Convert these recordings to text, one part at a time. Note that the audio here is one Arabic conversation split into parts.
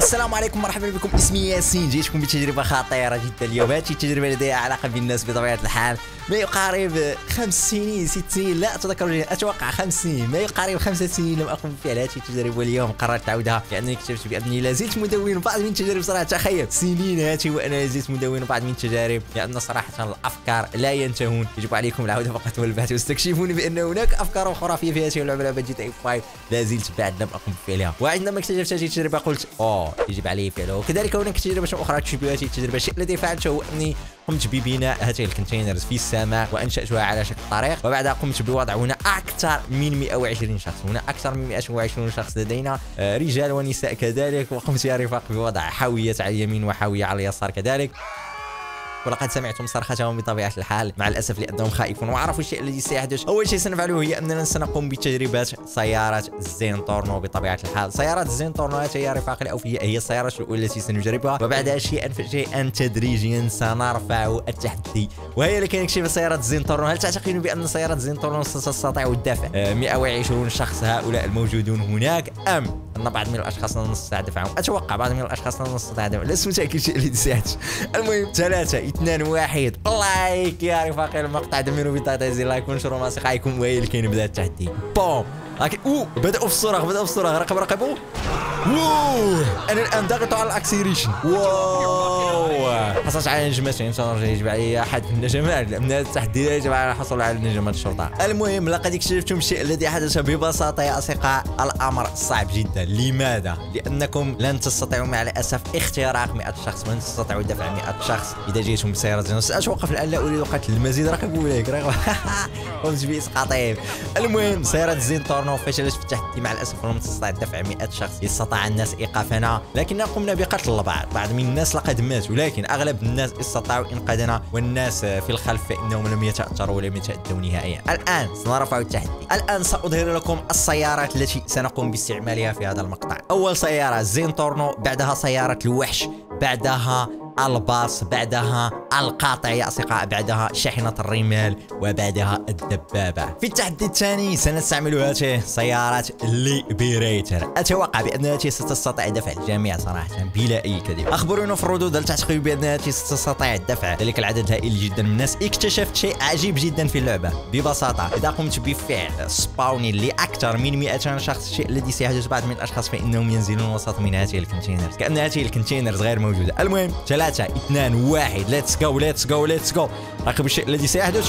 السلام عليكم، مرحبا بكم. اسمي ياسين، جيتكم بتجربه خطيره جدا اليوم. هذه التجربه لديها علاقه بالناس بطبيعه الحال. ما يقارب 5 سنين 6 سنين، لا اتذكر، اتوقع 5 سنين، ما يقارب 5 سنين لم اقم بفعل هذه التجربه. اليوم قررت عودها لانني اكتشفت بانني لا زلت مدون بعض من التجارب. صراحه تخيل سنين هاتي وانا لا زلت مدون بعض من التجارب، لان صراحه الافكار لا ينتهون. يجب عليكم العوده فقط والبحث واستكشفون بان هناك افكار خرافيه في هذه اللعبه، لعبه جي تي 5 لا زلت بعد لم اقم بفعلها. وعندما اكتشفت هذه التجربه قلت يجب علي فعله. وكذلك هناك تجربه اخرى تشبه هذه التجربه. الشيء الذي فعلته هو اني قمت ببناء هذه الكونتينرز في السماء وانشاتها على شكل طريق، وبعدها قمت بوضع هنا اكثر من 120 شخص. هنا اكثر من 120 شخص، لدينا رجال ونساء كذلك. وقمت يا رفاق بوضع حاويه على اليمين وحاويه على اليسار كذلك. ولقد سمعتم صرختهم بطبيعه الحال، مع الاسف لانهم خائفون وعرفوا الشيء الذي سيحدث. اول شيء سنفعله هي اننا سنقوم بتجربه سياره زين تورنو بطبيعه الحال. سيارات زين تورنو يا رفاقي الاوفياء هي السياره الاولى التي سنجربها، وبعدها شيئا فشيئا تدريجيا سنرفع التحدي وهي لكي نكتشف سياره زين تورنو. هل تعتقدون بان سياره زين تورنو ستستطيع الدفع 120 شخص هؤلاء الموجودون هناك، ام ان بعض من الاشخاص لا نستطيع دفعهم؟ اتوقع بعض من الاشخاص لا نستطيع دفعهم، لست متاكد الشيء الذي سيحدث. المهم 3 2 1 لايك يا رفاقي المقطع، دمروا بطاقه زي لايك ونشروا مع اصدقائكم. وهي اللي كاين بدا التحدي. بوم بدأوا في الصراخ راقبوا. انا الان ضاغط على الاكسيريشن. حصلت على نجمتين، سنرجع يجب علي احد النجمات من هذا التحدي، يجب على الحصول على نجمات الشرطه. المهم لقد اكتشفتم الشيء الذي حدث ببساطه يا اصدقاء. الامر صعب جدا. لماذا؟ لانكم لن تستطيعوا مع الاسف اختراق 100 شخص، ولن تستطيعوا دفع 100 شخص اذا جيتم بسياره زين. ساتوقف الان، لا اريد قتل المزيد. راقبوا ليك قمت باسقاطهم. المهم سياره زين تورنو فشلت في التحدي مع الاسف، ولم تستطع دفع 100 شخص. استطاع الناس ايقافنا، لكننا قمنا بقتل بعض من الناس لقد ماتوا، لكن اغلب الناس استطاعوا انقاذنا، والناس في الخلف فانهم لم يتاثروا ولم يتاذوا نهائيا. الان سنرفع التحدي. الان ساظهر لكم السيارات التي سنقوم باستعمالها في هذا المقطع. اول سياره زين تورنو، بعدها سياره الوحش، بعدها الباص، بعدها القاطع يا اصدقاء، بعدها شاحنة الرمال، وبعدها الدبابة. في التحدي الثاني سنستعمل هذه سيارات ليبريتر. اتوقع بان هذه ستستطيع دفع الجميع صراحة بلا اي كذب. اخبرونا في الردود هل تعتقدوا بان هذه ستستطيع دفع ذلك العدد الهائل جدا من الناس. اكتشفت شيء عجيب جدا في اللعبة. ببساطة اذا قمت بفعل سباونين لاكثر من 200 شخص، الشيء الذي سيحدث بعض من الاشخاص فانهم ينزلون وسط من هذه الكونتينرز، كأن هذه الكونتينرز غير موجودة. المهم 3 2 1 ليتس جو. راقبوا الشيء الذي سيحدث.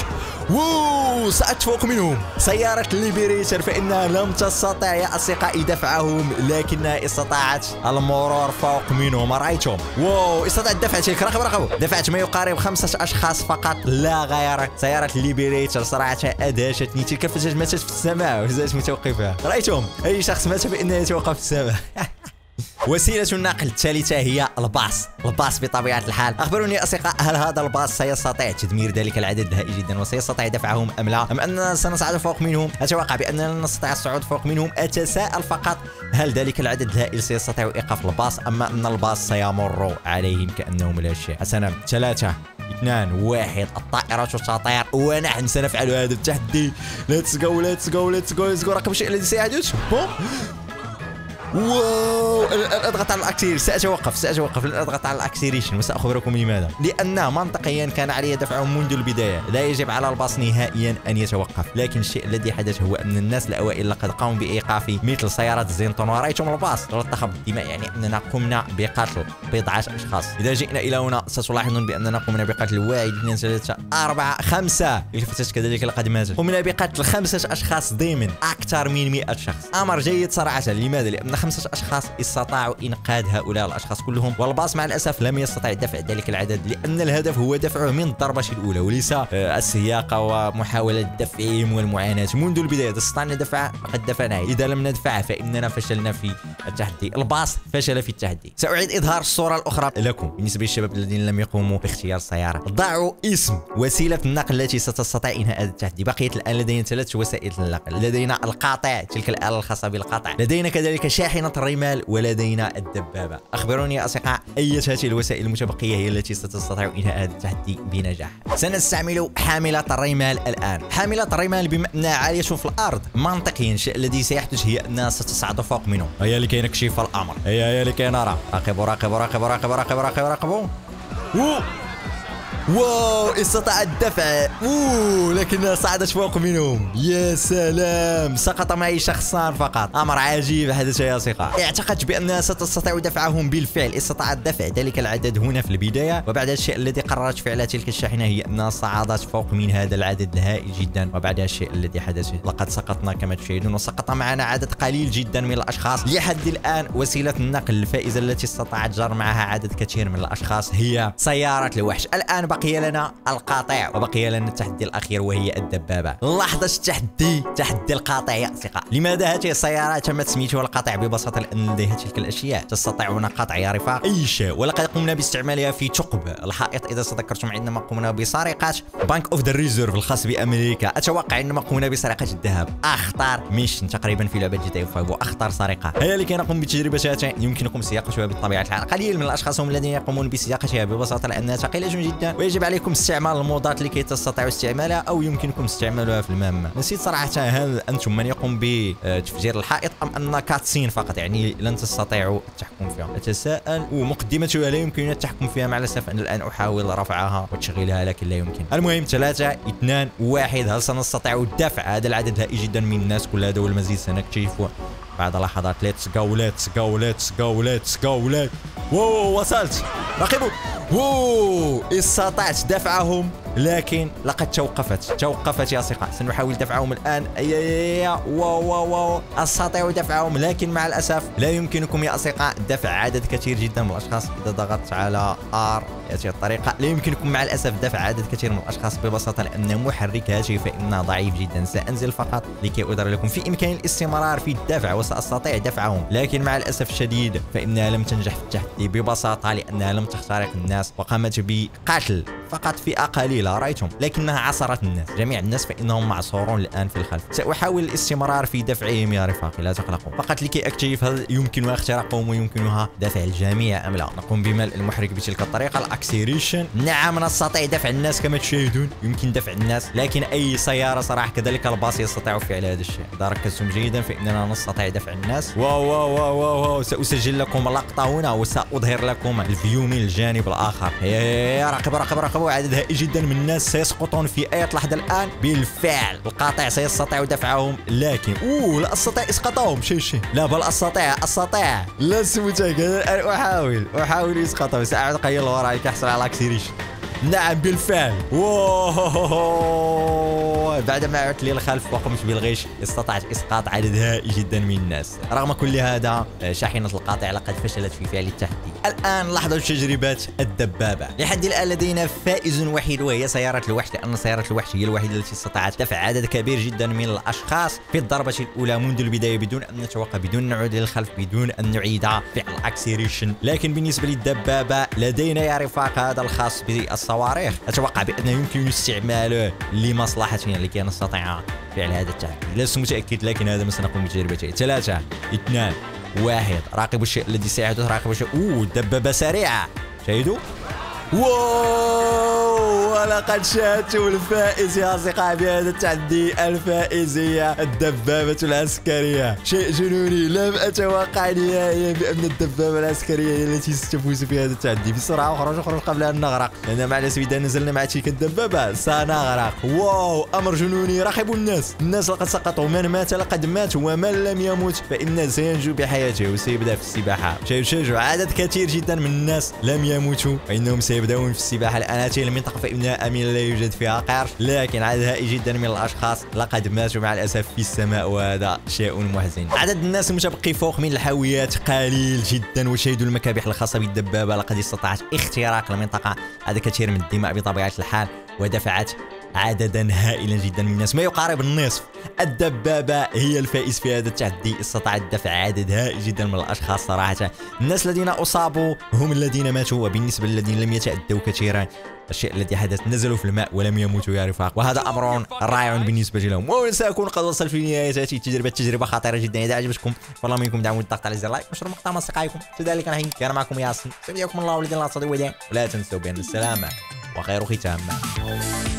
سأت فوق منهم سيارة ليبريتر، فإنها لم تستطع يا أصدقائي دفعهم، لكنها استطاعت المرور فوق منهم. رأيتم؟ استطاعت دفع تلك. راقبوا دفعت ما يقارب 5 أشخاص فقط لا غير. سيارة ليبريتر صراحة أدهشتني. تلك الفتاة ماتت في السماء وزالت متوقفة. رأيتم؟ أي شخص مات فإنه يتوقف في السماء. وسيلة النقل الثالثة هي الباص بطبيعة الحال. أخبروني أصدقاء، هل هذا الباص سيستطيع تدمير ذلك العدد الهائل جدا وسيستطيع دفعهم أم لا؟ أم أننا سنصعد فوق منهم؟ أتوقع بأننا لن نستطيع الصعود فوق منهم. أتساءل فقط هل ذلك العدد الهائل سيستطيع إيقاف الباص، أما أن الباص سيمر عليهم كأنهم لا شيء. حسنا 3 2 1 الطائرة تطير ونحن سنفعل هذا التحدي. ليتس جو. راقبوا الشيء الذي سيحدث. اضغط على الاكسير. سأتوقف لن اضغط على الاكسيريشن، وسأخبركم لماذا. لأن منطقيا كان علي دفعهم منذ البداية. لا يجب على الباص نهائيا ان يتوقف، لكن الشيء الذي حدث هو ان الناس الاوائل لقد قاموا بايقاف مثل سيارة زين تورنو. رأيتم الباص تلطخ بالدماء، يعني اننا قمنا بقتل بضعة اشخاص. اذا جئنا الى هنا ستلاحظون باننا قمنا بقتل 1 2 3 4 5. الفتاة كذلك لقد ماتت. قمنا بقتل 5 اشخاص ضمن اكثر من 100 شخص. امر جيد صراحة. لماذا؟ لان 5 أشخاص استطاعوا إنقاذ هؤلاء الأشخاص كلهم، والباص مع الأسف لم يستطع دفع ذلك العدد، لأن الهدف هو دفعه من الضربة الأولى وليس السياقة ومحاولة دفعهم والمعاناة منذ البداية. إذا استطعنا دفع فقد دفعنا، إذا لم ندفع فإننا فشلنا في التحدي. الباص فشل في التحدي. سأعيد إظهار الصورة الأخرى لكم. بالنسبة للشباب الذين لم يقوموا باختيار السيارة، ضعوا اسم وسيلة النقل التي ستستطيع إنهاء هذا التحدي. بقيت الآن لدينا 3 وسائل النقل. لدينا القاطع، تلك الآلة الخاصة بالقطع. لدينا كذلك شاحنة الرمال ولدينا الدبابة. أخبروني يا أصدقاء أي هذه الوسائل المتبقية هي التي ستستطيع إنهاء هذا التحدي بنجاح. سنستعمل حاملة الرمال الآن. حاملة الرمال بما أنها عالية في الأرض منطقيا الشيء الذي سيحدث هي أنها ستصعد فوق منهم. هيا لكي نكشف الأمر، هيا لكي نرى. راقبوا راقبوا راقبوا راقبوا راقبوا راقبوا راقبوا. واو استطاع الدفع لكنها صعدت فوق منهم. يا سلام، سقط معي شخصان فقط. امر عجيب حدث يا اصدقاء. اعتقدت بانها ستستطيع دفعهم بالفعل. استطاعت دفع ذلك العدد هنا في البدايه، وبعد الشيء الذي قررت فعله تلك الشاحنه هي انها صعدت فوق من هذا العدد الهائل جدا، وبعد الشيء الذي حدث لقد سقطنا كما تشاهدون، وسقط معنا عدد قليل جدا من الاشخاص. لحد الان وسيله النقل الفائزه التي استطاعت جر معها عدد كثير من الاشخاص هي سياره الوحش. الان بقي لنا القاطع وبقي لنا التحدي الاخير وهي الدبابه. لحظه التحدي، تحدي القاطع يا اصدقاء. لماذا هذه السياره تم تسميتها القاطع؟ ببساطه لان لديها تلك الاشياء تستطيعون قطع يا رفاق اي شيء، ولقد قمنا باستعمالها في ثقب الحائط. اذا تذكرتم عندما قمنا بسرقه بنك اوف ذا ريزيرف الخاص بامريكا، اتوقع عندما قمنا بسرقه الذهب. اخطر ميشن تقريبا في لعبه GTA 5 واخطر سرقه. هيا لكي نقوم بتجربتها يمكنكم سياقتها بطبيعه الحال. قليل من الاشخاص هم الذين يقومون بسياقتها ببساطه لانها ثقيله جدا، ويجب عليكم استعمال المودات لكي تستطيعوا استعمالها، او يمكنكم استعمالها في المهمه. نسيت صراحه هل انتم من يقوم بتفجير الحائط ام ان كاتسين فقط، يعني لن تستطيعوا التحكم فيها. اتساءل ومقدمتها لا يمكنني التحكم فيها، مع الاسف انا الان احاول رفعها وتشغيلها لكن لا يمكن. المهم 3 2 1، هل سنستطيع دفع هذا العدد الهائل جدا من الناس كل هذا والمزيد سنكتشفه بعد لحظات. ليتس جو ليتس جو ليتس جو ليتس جو. واو وصلت. راقبوا. استطعت دفعهم لكن لقد توقفت يا اصدقاء. سنحاول دفعهم الان. واو استطيع دفعهم، لكن مع الاسف لا يمكنكم يا اصدقاء دفع عدد كثير جدا من الاشخاص. اذا ضغطت على ار بهذه الطريقه لا يمكنكم مع الاسف دفع عدد كثير من الاشخاص ببساطه لان محرك هاتفي فانه ضعيف جدا. سانزل فقط لكي اظهر لكم في امكاني الاستمرار في الدفع وساستطيع دفعهم، لكن مع الاسف الشديد فانها لم تنجح في التحدي ببساطه لانها لم تخترق الناس وقامت بقتل فقط فئه قليله رايتم، لكنها عصرت الناس. جميع الناس فانهم معصورون الان في الخلف. ساحاول الاستمرار في دفعهم يا رفاقي لا تقلقوا، فقط لكي اكتشف هل يمكنها اختراقهم ويمكنها دفع الجميع ام لا. نقوم بملء المحرك بتلك الطريقه الاكسيريشن. نعم نستطيع دفع الناس كما تشاهدون، يمكن دفع الناس، لكن اي سياره صراحه كذلك الباص يستطيع فعل هذا الشيء. اذا ركزتم جيدا فاننا نستطيع دفع الناس. واو ساسجل لكم لقطه هنا وساظهر لكم الفيو من الجانب الاخر. هيا راقبوا عدد هائل جدا من الناس سيسقطون في اي لحظه الان. بالفعل القاطع سيستطيع دفعهم، لكن لا استطيع اسقاطهم. شيء لا بل استطيع لا سموتك. الان احاول اسقاطهم. ساعد قليلا وراي كيحصل على اكسيريشن. نعم بالفعل. بعدما عدت للخلف وقمت بالغش استطعت اسقاط عدد هائل جدا من الناس. رغم كل هذا شاحنة القاطع لقد فشلت في فعل التحدي. الان لحظة تجربة الدبابة. لحد الان لدينا فائز وحيد وهي سيارة الوحش، لان سيارة الوحش هي الوحيدة التي استطاعت دفع عدد كبير جدا من الاشخاص في الضربة الاولى منذ البداية بدون ان نتوقف، بدون ان نعود للخلف، بدون ان نعيد فعل اكسيريشن. لكن بالنسبة للدبابة لدينا يا رفاق هذا الخاص بالصواريخ. اتوقع بانه يمكن استعماله لمصلحتنا لكي نستطيع فعل هذا التحدي. لست متاكد لكن هذا ما سنقوم بتجربته. 3 2 1. راقبوا الشيء الذي سيحدث. راقبوا الشيء. دبابه سريعه شاهدوا. ولقد شاهدتم الفائز يا اصدقائي بهذا التحدي. الفائز هي الدبابة العسكرية. شيء جنوني، لم اتوقع نهائيا بان الدبابة العسكرية هي التي ستفوز في هذا التحدي. بسرعة اخرج قبل ان نغرق، لان مع الاسف اذا نزلنا مع تلك الدبابة سنغرق. امر جنوني. راقبوا الناس لقد سقطوا. من مات لقد مات، ومن لم يمت فإنه سينجو بحياته وسيبدأ في السباحة. شوفوا عدد كثير جدا من الناس لم يموتوا فإنهم سيبدأون في السباحة. الآن هذه المنطقة فإنها آمنة لا يوجد فيها قرش، لكن عدد هائل جدا من الأشخاص لقد ماتوا مع الأسف في السماء، وهذا شيء محزن. عدد الناس المتبقي فوق من الحاويات قليل جدا. وشاهدوا المكابح الخاصة بالدبابة لقد استطاعت اختراق المنطقة. هذا كثير من الدماء بطبيعة الحال، ودفعت عددا هائلا جدا من الناس، ما يقارب النصف. الدبابة هي الفائز في هذا التحدي، استطاعت دفع عدد هائل جدا من الأشخاص صراحة. الناس الذين أصابوا هم الذين ماتوا، وبالنسبة للذين لم يتأذوا كثيرا الشيء الذي حدث نزلوا في الماء ولم يموتوا يا رفاق، وهذا أمر رائع بالنسبة لهم. وسأكون قد وصل في نهاية هذه التجربة، تجربة خطيرة جدا. إذا عجبتكم فلا منكم دعموا الضغط على زر لايك ونشر المقطع مع أصدقائكم. كذلك نحن كان معكم ياسين، سميكم الله والذين لا تصدقوا، ولا تنسوا بأن السلامة وخير ختام.